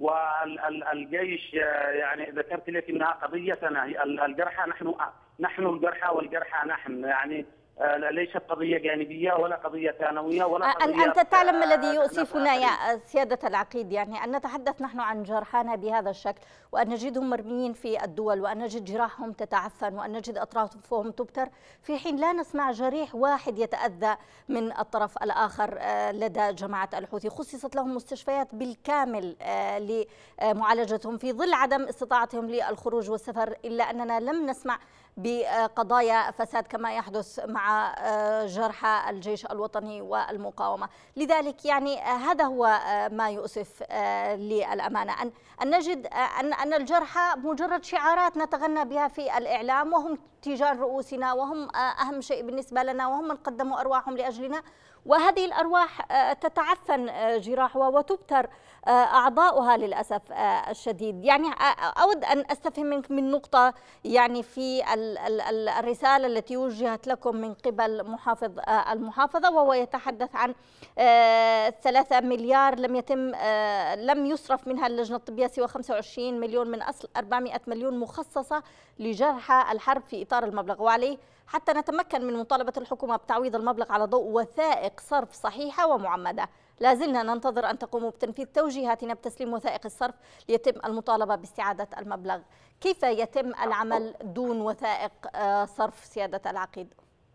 والجيش يعني ذكرت لك أنها قضيتنا الجرحى، نحن نحن الجرحى والجرحى نحن، يعني ليست قضية جانبية ولا قضية ثانوية ولا قضية. أنت تعلم ما الذي يؤسفنا يا سيادة العقيد، يعني أن نتحدث نحن عن جرحانا بهذا الشكل وأن نجدهم مرميين في الدول وأن نجد جراحهم تتعفن وأن نجد أطرافهم تبتر، في حين لا نسمع جريح واحد يتأذى من الطرف الآخر لدى جماعة الحوثي. خصصت لهم مستشفيات بالكامل لمعالجتهم في ظل عدم استطاعتهم للخروج والسفر، إلا أننا لم نسمع بقضايا فساد كما يحدث مع جرحى الجيش الوطني والمقاومة. لذلك يعني هذا هو ما يؤسف للأمانة، أن أن نجد أن أن الجرحى مجرد شعارات نتغنى بها في الإعلام، وهم تيجان رؤوسنا وهم أهم شيء بالنسبة لنا وهم من قدموا أرواحهم لأجلنا، وهذه الأرواح تتعفن جراحها وتبتر أعضاؤها للأسف الشديد. يعني أود أن أستفهم منك من نقطة يعني في الرسالة التي وجهت لكم من قبل محافظ المحافظة، وهو يتحدث عن ثلاثة مليار لم يتم لم يصرف منها اللجنة الطبية سوى خمسة وعشرين مليون من أصل أربعمائة مليون مخصصة لجرحى الحرب في إطار المبلغ، وعليه حتى نتمكن من مطالبة الحكومة بتعويض المبلغ على ضوء وثائق صرف صحيحة ومعمدة. لا زلنا ننتظر أن تقوموا بتنفيذ توجيهاتنا بتسليم وثائق الصرف ليتم المطالبة باستعادة المبلغ. كيف يتم العمل دون وثائق صرف سيادة العقيد؟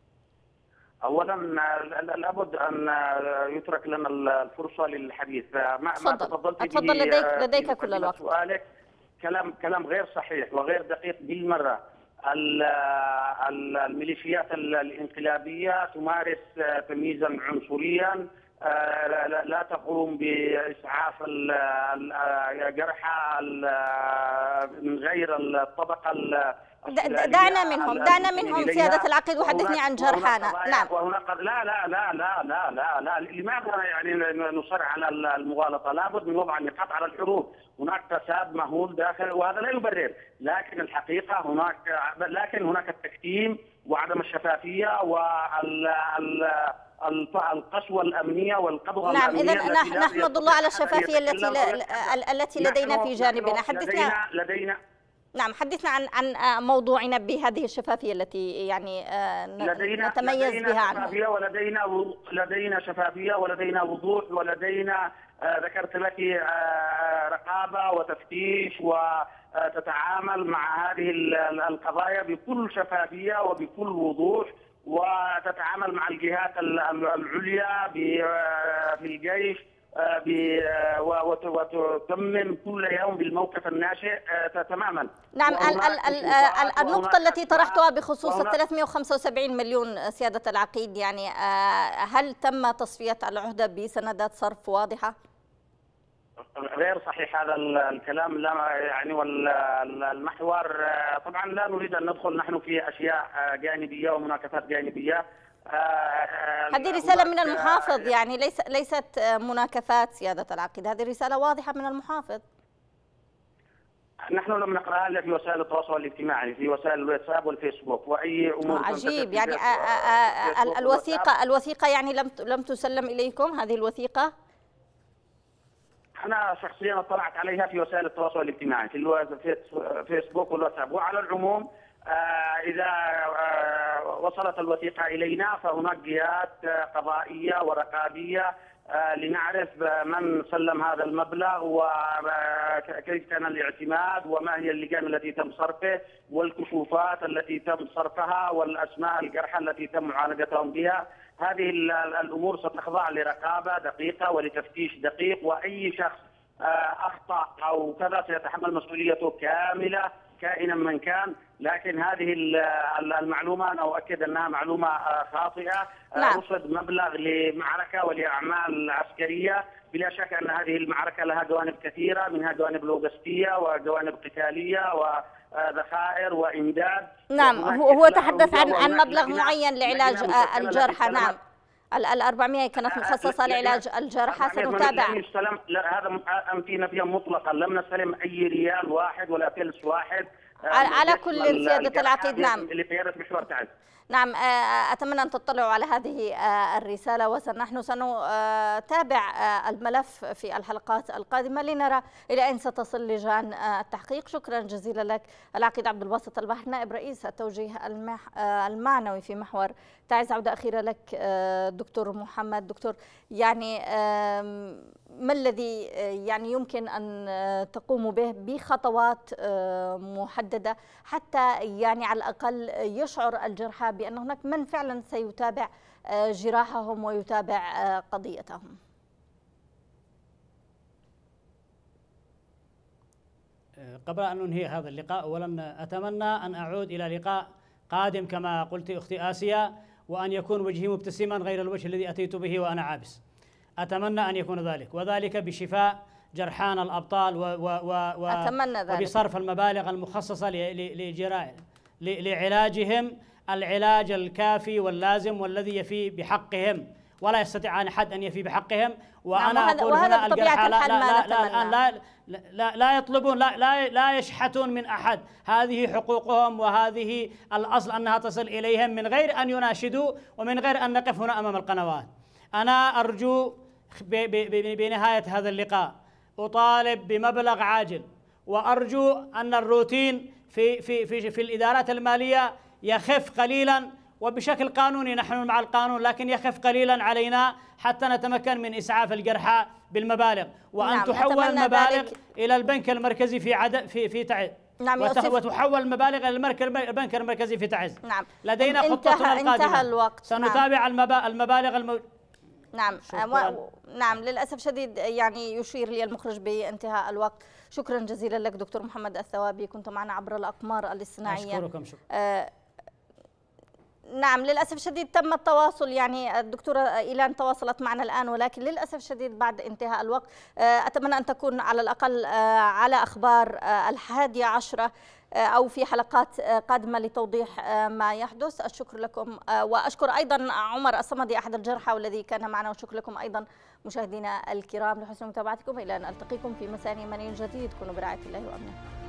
أولا لابد أن يترك لنا الفرصة للحديث. ما تفضل تفضل لديك لديك كل الوقت. سؤالك كلام كلام غير صحيح وغير دقيق بالمرة. الميليشيات الانقلابية تمارس تمييزا عنصريا لا تقوم بإسعاف الجرحى من غير الطبقة. دعنا منهم دعنا منهم سيادة العقيد وحدثني عن جرحانا. نعم. وهناك لا لا لا لا لا لا لا لماذا يعني نصر على المغالطة؟ لابد من وضع النقاط على الحروب. هناك فساد مهول داخل وهذا لا يبرر، لكن الحقيقة هناك لكن هناك التكتيم وعدم الشفافية وال القسوة الأمنية والقبضة نعم. الأمنية. إذن نحمد الله على الشفافية التي التي لدينا في جانبنا. حدثنا لدينا, لدينا نعم حدثنا عن عن موضوعنا بهذه الشفافية التي يعني لدينا نتميز لدينا بها شفافية ولدينا لدينا شفافية ولدينا وضوح ولدينا ذكرت لك رقابة وتفتيش وتتعامل مع هذه القضايا بكل شفافية وبكل وضوح، وتتعامل مع الجهات العليا في الجيش وتتمم كل يوم بالموقف الناشئ تماما. نعم. النقطة التي طرحتها بخصوص ثلاثمئة وخمسة وسبعين مليون سيادة العقيد، يعني هل تم تصفية العهدة بسندات صرف واضحة؟ غير صحيح هذا الكلام. لا يعني والمحور طبعا لا نريد ان ندخل نحن في اشياء جانبيه ومناكفات جانبيه. هذه رسالة من المحافظ، يعني ليس ليست مناكفات سيادة العقيد، هذه رسالة واضحة من المحافظ. نحن لم نقرأها الا في وسائل التواصل الاجتماعي، في وسائل الواتساب والفيسبوك واي امور. عجيب. يعني الوثيقة الوثيقة يعني لم لم تسلم اليكم هذه الوثيقة؟ أنا شخصيا اطلعت عليها في وسائل التواصل الاجتماعي في الفيسبوك والواتساب. وعلى العموم إذا وصلت الوثيقة إلينا فهناك جهات قضائية ورقابية لنعرف من سلم هذا المبلغ وكيف كان الاعتماد وما هي اللجان التي تم صرفه والكشوفات التي تم صرفها والأسماء الجرحى التي تم معالجتهم بها. هذه الأمور ستخضع لرقابة دقيقة ولتفتيش دقيق، وأي شخص أخطأ أو كذا سيتحمل مسؤوليته كاملة كائنا من كان. لكن هذه المعلومة أنا أؤكد أنها معلومة خاطئة. نعم. رصد مبلغ لمعركة ولأعمال عسكرية، بلا شك أن هذه المعركة لها جوانب كثيرة، منها جوانب لوجستية وجوانب قتالية وذخائر وإمداد. نعم. هو تحدث عن عن مبلغ معين لعلاج الجرحى. نعم. ال أربعمئة كانت مخصصة لعلاج الجرحى. سنتابع. هذا أنتي نفيا مطلقا، لم نستلم أي ريال واحد ولا فلس واحد على كل سيادة العقيد. نعم. لقيادة محور تعز. نعم. أتمنى أن تطلعوا على هذه الرسالة، ونحن سنتابع الملف في الحلقات القادمة لنرى إلى أين ستصل لجان التحقيق. شكرا جزيلا لك العقيد عبد الباسط البحر، نائب رئيس التوجيه المعنوي في محور تعز. عودة أخيرة لك دكتور محمد. دكتور، يعني ما الذي يعني يمكن أن تقوموا به بخطوات محددة حتى يعني على الأقل يشعر الجرحى بأن هناك من فعلا سيتابع جراحهم ويتابع قضيتهم؟ قبل أن ننهي هذا اللقاء، أولا أتمنى أن أعود إلى لقاء قادم كما قلت أختي آسيا، وأن يكون وجهي مبتسما غير الوجه الذي أتيت به وأنا عابس. أتمنى أن يكون ذلك، وذلك بشفاء جرحانا الأبطال و و و أتمنى ذلك. وبصرف المبالغ المخصصة لعلاجهم العلاج الكافي واللازم والذي يفي بحقهم، ولا يستطيع أحد أن يفي بحقهم. وأنا نعم. أقول هنا الجرحى لا لا لا, لا, لا, لا يطلبون لا, لا, لا يشحتون من أحد، هذه حقوقهم وهذه الأصل أنها تصل إليهم من غير أن يناشدوا ومن غير أن نقف هنا أمام القنوات. أنا أرجو بنهاية هذا اللقاء أطالب بمبلغ عاجل، وأرجو أن الروتين في في في في الإدارات المالية يخف قليلا، وبشكل قانوني نحن مع القانون، لكن يخف قليلا علينا حتى نتمكن من إسعاف الجرحى بالمبالغ، وأن نعم. تحول المبالغ إلى البنك المركزي في عد في في تعز. نعم. وتحول المبالغ إلى البنك المركزي في تعز. نعم. لدينا خطتنا القادمة. انتهى الوقت. سنتابع نعم. المبالغ المو... نعم. و... نعم للأسف شديد يعني يشير لي المخرج بانتهاء الوقت. شكرا جزيلا لك دكتور محمد الثوابي، كنت معنا عبر الأقمار الاصطناعية. أشكركم. شكرا. آه نعم للأسف الشديد تم التواصل، يعني الدكتورة إيلان تواصلت معنا الآن، ولكن للأسف الشديد بعد انتهاء الوقت. أتمنى أن تكون على الأقل على أخبار الحادية عشرة أو في حلقات قادمة لتوضيح ما يحدث. الشكر لكم، وأشكر أيضا عمر الصمدي أحد الجرحى والذي كان معنا، وشكر لكم أيضا مشاهدينا الكرام لحسن متابعتكم. إلى أن ألتقيكم في مساء يمني جديد، كونوا برعاية الله وأمنه.